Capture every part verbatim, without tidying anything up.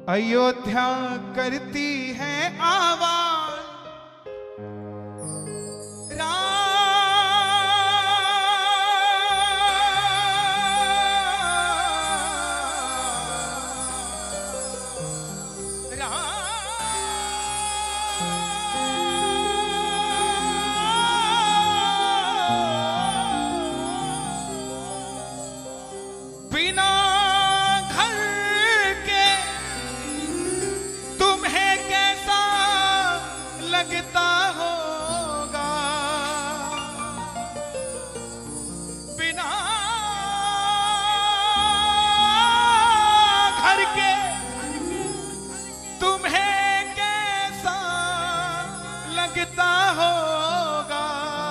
अयोध्या करती है आवाज बिना घर के तुम्हें कैसा लगता होगा, बिना घर के तुम्हें कैसा लगता होगा,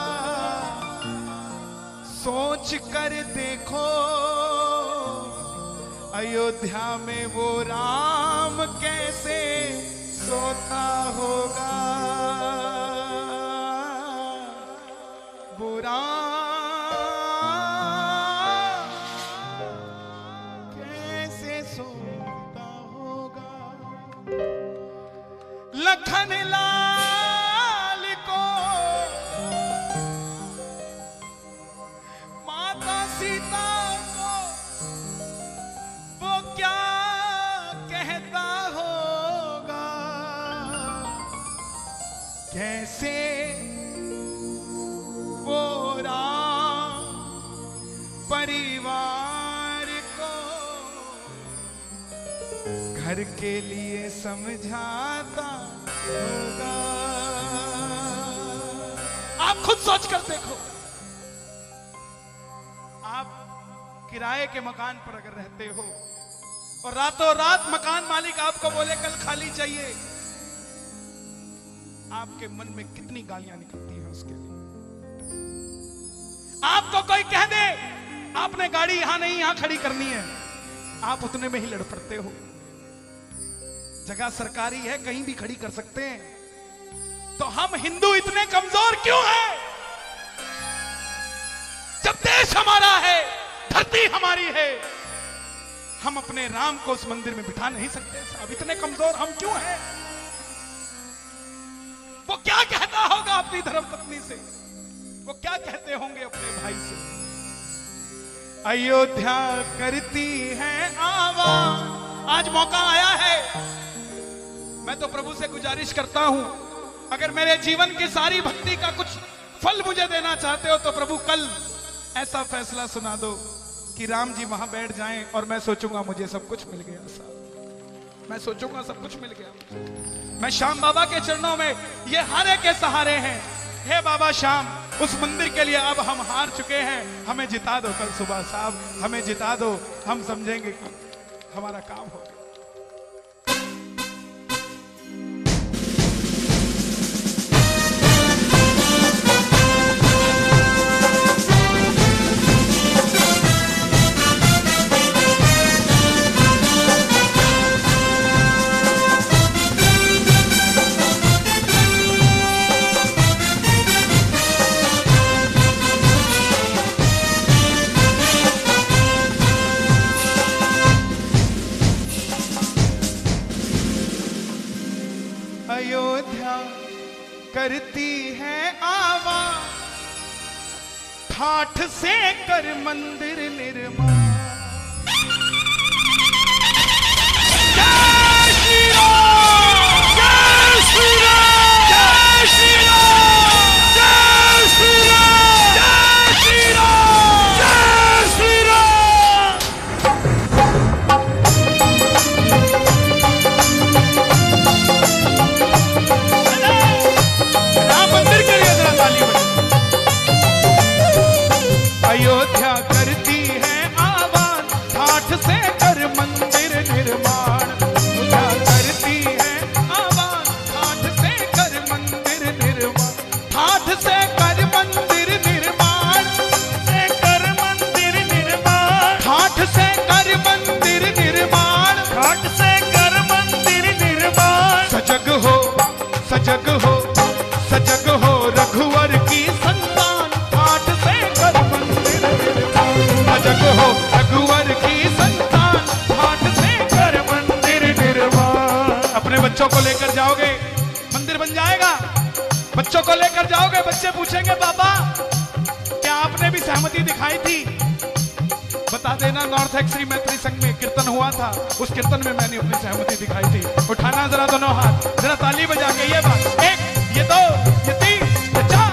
सोच कर देखो अयोध्या में वो राम कैसे सोता होगा, वो राम कैसे सोता होगा। लखन लाल को माता सीता क्या कहता होगा, कैसे वो राम परिवार को घर के लिए समझाता होगा। आप खुद सोच कर देखो, आप किराए के मकान पर अगर रहते हो और रातों रात मकान मालिक आपको बोले कल खाली चाहिए, आपके मन में कितनी गालियां निकलती हैं उसके लिए। आपको कोई कह दे आपने गाड़ी यहां नहीं यहां खड़ी करनी है, आप उतने में ही लड़ पड़ते हो। जगह सरकारी है, कहीं भी खड़ी कर सकते हैं। तो हम हिंदू इतने कमजोर क्यों हैं? जब देश हमारा है, धरती हमारी है, हम अपने राम को उस मंदिर में बिठा नहीं सकते साहब। इतने कमजोर हम क्यों हैं? वो क्या कहता होगा अपनी धर्मपत्नी से, वो क्या कहते होंगे अपने भाई से। अयोध्या करती है आवाज। आज मौका आया है, मैं तो प्रभु से गुजारिश करता हूं, अगर मेरे जीवन की सारी भक्ति का कुछ फल मुझे देना चाहते हो तो प्रभु कल ऐसा फैसला सुना दो कि राम जी वहां बैठ जाएं और मैं सोचूंगा मुझे सब कुछ मिल गया साहब, मैं सोचूंगा सब कुछ मिल गया। मैं श्याम बाबा के चरणों में ये हारे के सहारे हैं। हे बाबा श्याम, उस मंदिर के लिए अब हम हार चुके हैं, हमें जिता दो कल सुबह साहब, हमें जिता दो, हम समझेंगे कि हमारा काम हो गया। अयोध्या करती है आवाज, ठाठ से कर मंदिर निर्माण। जय श्री राम, जय श्री राम, जय श्री राम, जय श्री राम, जय श्री राम, जय श्री राम। राम मंदिर के लिए जरा ताली बजाओ। अयोध्या करती है आवाज, ठाठ से कर मंदिर निर्माण। अयोध्या करती है आवाज, ठाठ से कर मंदिर निर्माण। ठाठ से कर मंदिर निर्माण, से कर मंदिर निर्माण। ठाठ से कर मंदिर निर्माण, ठाठ से कर मंदिर निर्माण। सजग हो, सजग हो, सजग हो रघुवर की संतान, ठाठ से कर मंदिर निर्माण। सजग हो रघुवर की संतान, ठाठ से कर मंदिर बच्चों को लेकर जाओगे मंदिर बन जाएगा। बच्चों को लेकर जाओगे, बच्चे पूछेंगे बाबा क्या आपने भी सहमति दिखाई थी? बता देना नॉर्थ एक्सरी मैत्री संघ में कीर्तन हुआ था, उस कीर्तन में मैंने अपनी सहमति दिखाई थी। उठाना जरा दोनों हाथ, जरा ताली बजा के ये बात, एक ये दो ये तीन ये चार।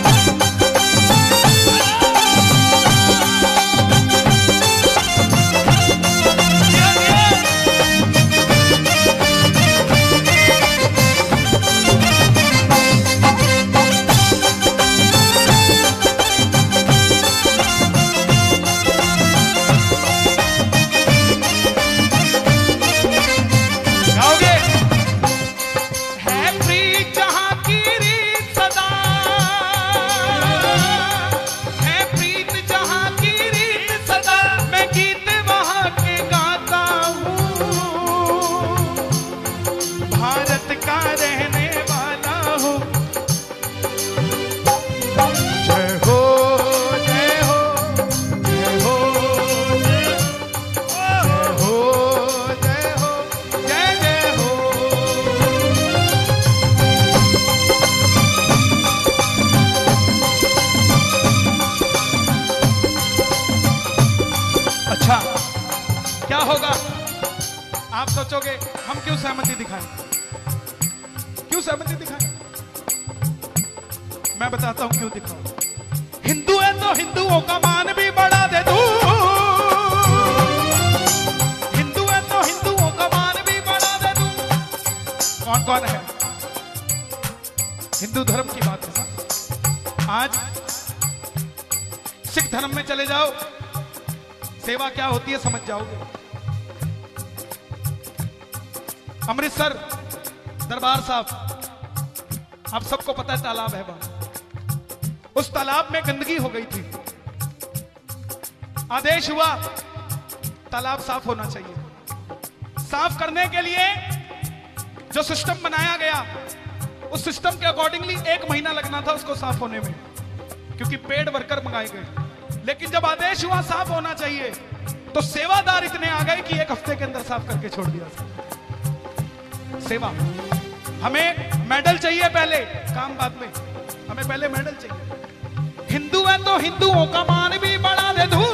क्या होगा? आप सोचोगे हम क्यों सहमति दिखाएं, क्यों सहमति दिखाएं? मैं बताता हूं क्यों दिखाऊं। हिंदू है तो हिंदुओं का मान भी बढ़ा दे तू, हिंदू है तो हिंदुओं का मान भी बढ़ा दे तू। कौन कौन है? हिंदू धर्म की बात है सर। आज सिख धर्म में चले जाओ, सेवा क्या होती है समझ जाओगे। अमृतसर दरबार साहब, आप सबको पता है तालाब है वहां, उस तालाब में गंदगी हो गई थी। आदेश हुआ तालाब साफ होना चाहिए। साफ करने के लिए जो सिस्टम बनाया गया, उस सिस्टम के अकॉर्डिंगली एक महीना लगना था उसको साफ होने में, क्योंकि पेड वर्कर मंगाए गए। लेकिन जब आदेश हुआ साफ होना चाहिए, तो सेवादार इतने आ गए कि एक हफ्ते के अंदर साफ करके छोड़ दिया। सेवा, हमें मेडल चाहिए पहले, काम बाद में, हमें पहले मेडल चाहिए। हिंदू है तो हिंदुओं का मान भी बढ़ा दे तू,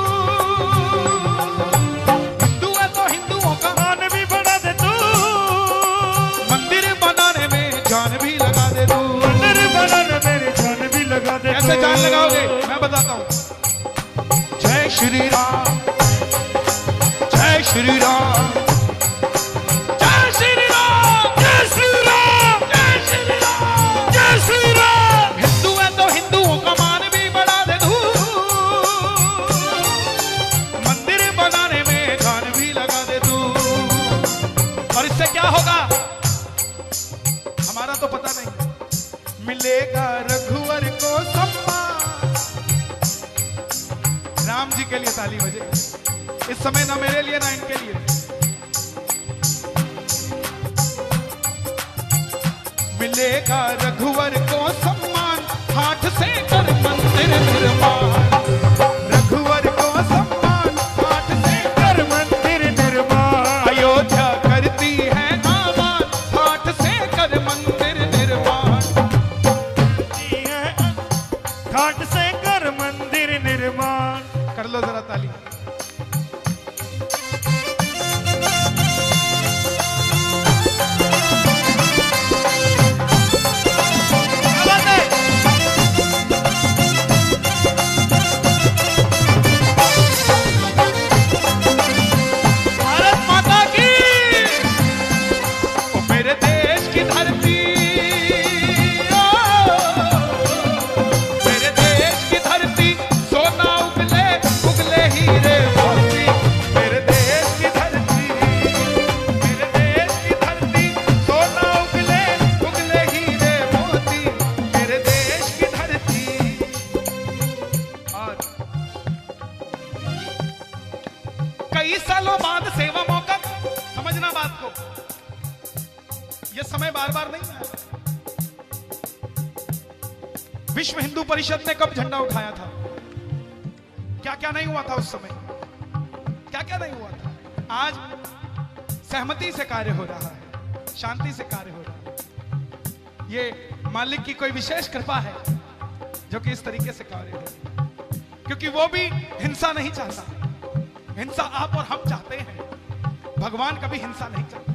हिंदू है तो हिंदुओं का मान भी बढ़ा दे तू, मंदिर बनाने में जान भी लगा दे तू, मंदिर बनाने में जान भी लगा दे। कैसे जान लगाओगे मैं बताता हूं। जय श्री राम, जय श्री राम, जय श्री राम, जय श्री राम, जय श्री राम, जय श्री राम। हिंदू है तो हिंदुओं का मान भी बढ़ा दे तू, मंदिर बनाने में जान भी लगा दे तू। और इससे क्या होगा हमारा तो पता नहीं। मिलेगा रघुवर को सम्मान। राम जी के लिए ताली बजे इस समय, ना मेरे लिए ना इनके लिए। मिलेगा रघुवर को सम्मान, हाथ से कर मंदिर निर्माण। रघुवर को सम्मान, हाथ से कर मंदिर निर्माण। अयोध्या करती है आबाद, हाथ से कर मंदिर निर्माण। हाथ से कर मंदिर निर्माण। कर लो जरा ताली। कई सालों बाद सेवा मौका, समझना बात को, यह समय बार बार नहीं आया। विश्व हिंदू परिषद ने कब झंडा उठाया था? क्या क्या नहीं हुआ था उस समय? क्या क्या नहीं हुआ था? आज सहमति से कार्य हो रहा है। शांति से कार्य हो रहा है। ये मालिक की कोई विशेष कृपा है जो कि इस तरीके से कार्य हो, क्योंकि वो भी हिंसा नहीं चाहता। हिंसा आप और हम चाहते हैं, भगवान कभी हिंसा नहीं चाहता।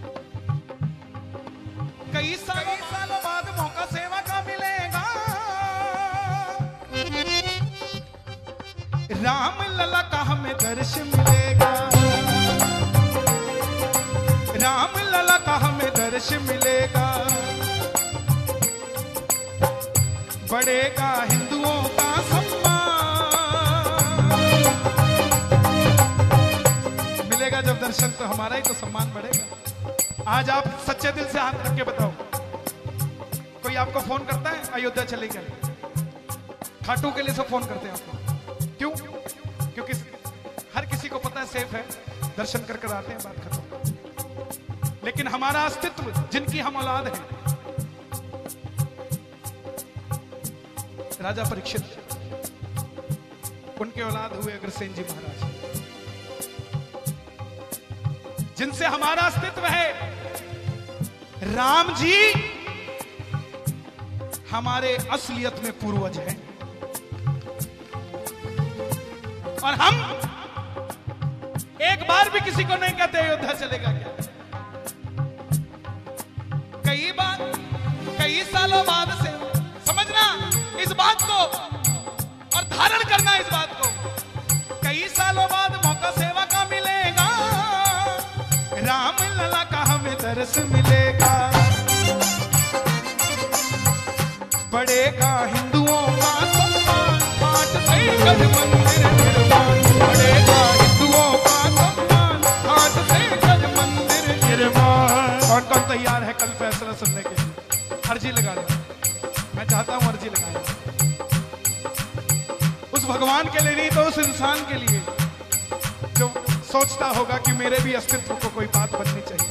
कई सालों सालों बाद मौका सेवा का मिलेगा, राम लला का हमें दर्शन मिलेगा, राम लला का हमें दर्शन मिलेगा। बढ़ेगा हिंदुओं का सम्मान, मिलेगा जब दर्शन तो हमारा ही तो सम्मान बढ़ेगा। आज आप सच्चे दिल से हाथ रख के बताओ, कोई आपको फोन करता है अयोध्या चले गए, खाटू के लिए सब फोन करते हैं आपको, क्यों? क्योंकि हर किसी को पता है सेफ है, दर्शन कर कर आते हैं, बात खत्म। लेकिन हमारा अस्तित्व, जिनकी हम औलाद हैं, राजा परीक्षित, उनके औलाद हुए अग्रसेन जी महाराज, जिनसे हमारा अस्तित्व है। राम जी हमारे असलियत में पूर्वज हैं, और हम एक बार भी किसी को नहीं कहते अयोध्या चलेगा क्या। कई बार, कई सालों बाद से समझना इस बात को और धारण करना इस बात को। कई सालों बाद मौका सेवा का मिलेगा, राम लला का हमें दर्श मिलेगा। बढ़ेगा हिंदुओं का सम्मान, घाट से गज मंदिर निर्माण। बढ़ेगा हिंदुओं का सम्मान, घाट से गज मंदिर निर्माण। कौन कौन तैयार है कल फैसला सुनने के लिए? अर्जी लगा लो, मैं चाहता हूं अर्जी लगाए, उस भगवान के लिए नहीं तो उस इंसान के लिए जो सोचता होगा कि मेरे भी अस्तित्व को कोई बात बननी चाहिए।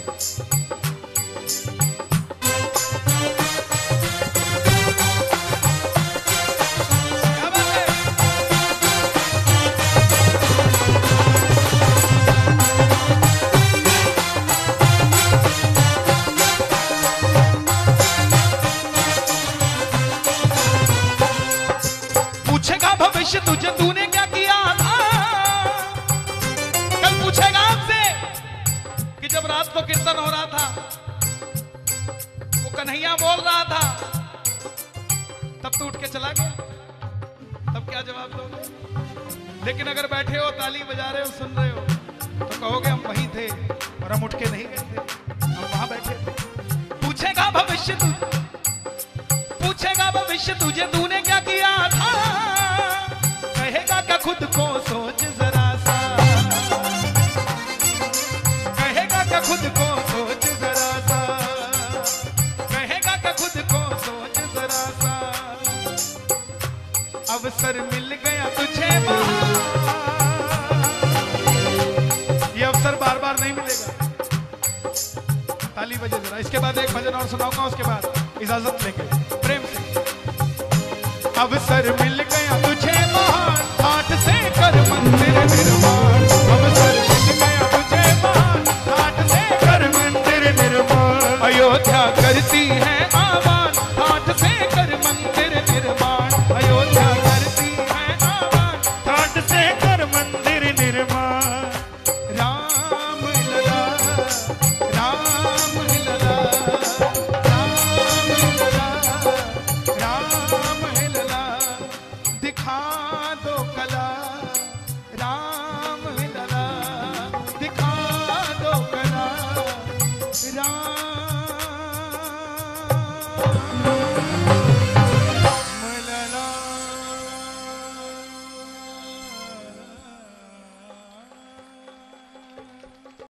क्या बात है? पूछेगा भविष्य तुझे तूने क्या किया था, कल पूछेगा आपसे कि जब रात को कीर्तन हो रहा था, वो कन्हैया बोल रहा था, तब तो उठ के चला गया, तब क्या जवाब दोगे? लेकिन अगर बैठे हो, ताली बजा रहे हो, सुन रहे हो, तो कहोगे हम वहीं थे और हम उठ के नहीं गए थे, हम वहां बैठे थे। पूछेगा भविष्य तू, पूछेगा भविष्य तुझे तूने क्या किया था, कहेगा क्या खुद को सोच जरा सा, कहेगा क्या खुद को सोच जरा सा, कहेगा क्या खुद को सोच जरा सा। अवसर मिल गया तुझे वहां, ये अवसर बार बार नहीं मिलेगा। ताली बजे जरा, इसके बाद एक भजन और सुनाऊंगा, उसके बाद इजाजत लेके प्रेम से। अवसर मिल गया तुझे महान, घाट से कर मंदिर निर्माण।